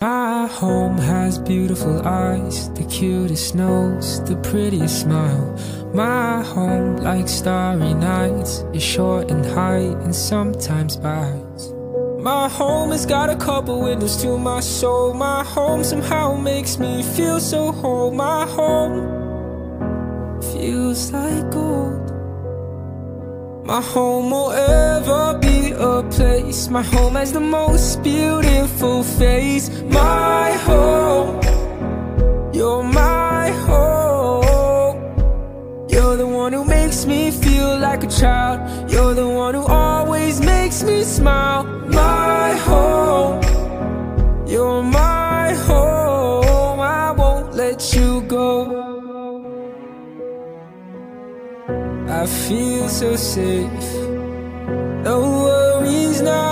My home has beautiful eyes, the cutest nose, the prettiest smile. My home, like starry nights, is short in height and sometimes bites. My home has got a couple windows to my soul. My home somehow makes me feel so whole. My home feels like gold. My home will ever be a place. My home has the most beautiful face. My home, you're my home. You're the one who makes me feel like a child. You're the one who always makes me smile. My home, you're my home. I won't let you go. I feel so safe, no worries now.